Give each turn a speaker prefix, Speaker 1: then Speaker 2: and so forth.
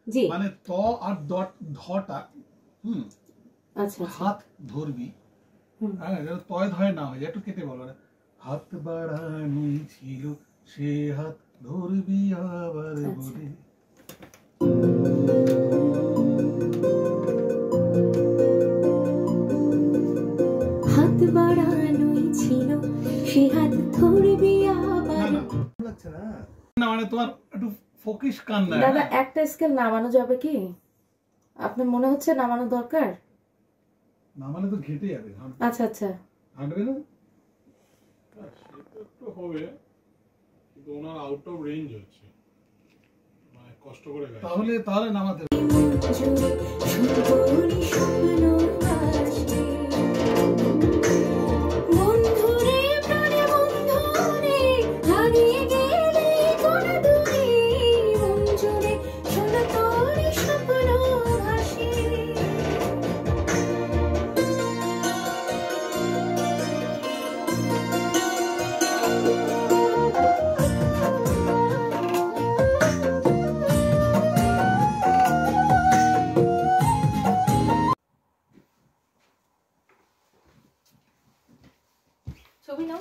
Speaker 1: জি
Speaker 2: মানে ত আর ধটা আচ্ছা হাত ধরবি হ্যাঁ যেন তয় ধয় না হয় একটু কেটে বলো হাত বাড়ানোই ছিল সে হাত ধরবি আবার বলে
Speaker 1: হাত বাড়ানোই ছিল সে হাত ধরবি আবার
Speaker 2: লাগছে না না মানে তোমার একটু ফোকাস কান না
Speaker 1: দাদা একটা স্কেল নামানো যাবে কি আপনার মনে হচ্ছে নামানো দরকার
Speaker 2: নামালে তো ঘেটে যাবে
Speaker 1: আচ্ছা আচ্ছা
Speaker 2: হাঁটবে না
Speaker 3: সেটা একটু হবে কিন্তু ওনার আউট অফ রেঞ্জ হচ্ছে মানে কষ্ট করে গাইছে
Speaker 2: তাহলে নামাতে
Speaker 1: ছবি নাও